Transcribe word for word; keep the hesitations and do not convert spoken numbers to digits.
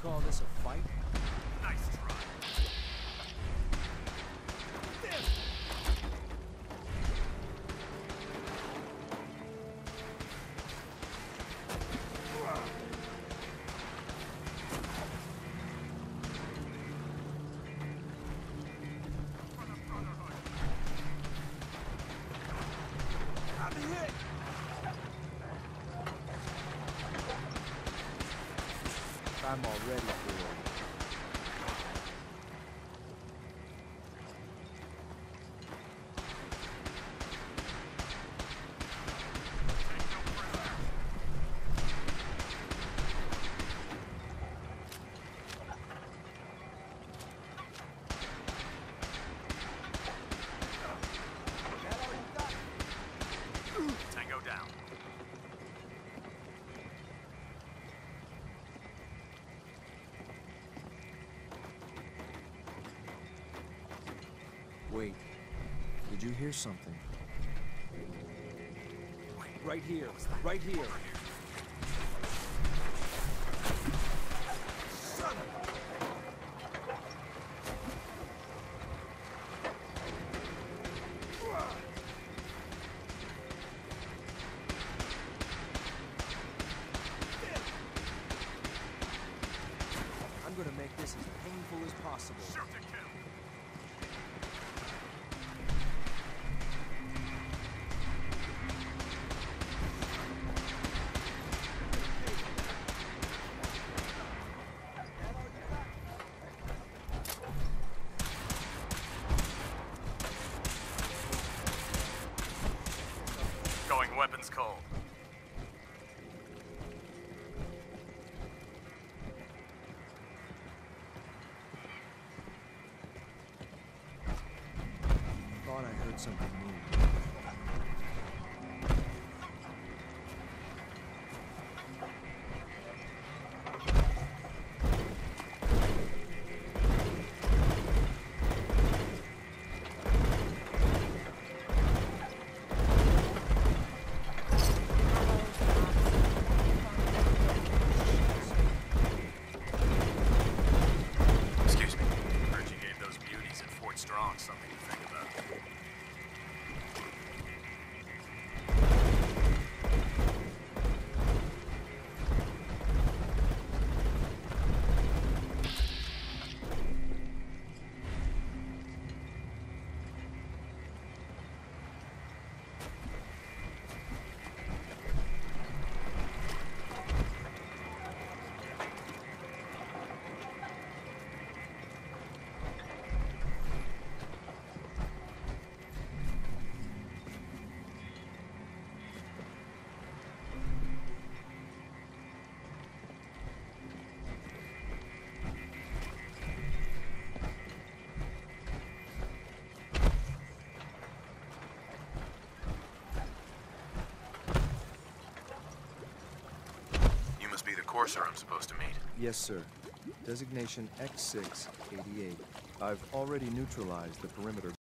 call this a fight? Nice try. I'm already bored. Tango down. Wait, did you hear something? Right here, right here. Son of a... I'm gonna make this as painful as possible. Shoot to kill. Going weapons cold. Thought I heard something new. Excuse me. Heard you gave those beauties at Fort Strong something to think about. You must be the courser I'm supposed to meet. Yes, sir. Designation X six eighty-eight. I've already neutralized the perimeter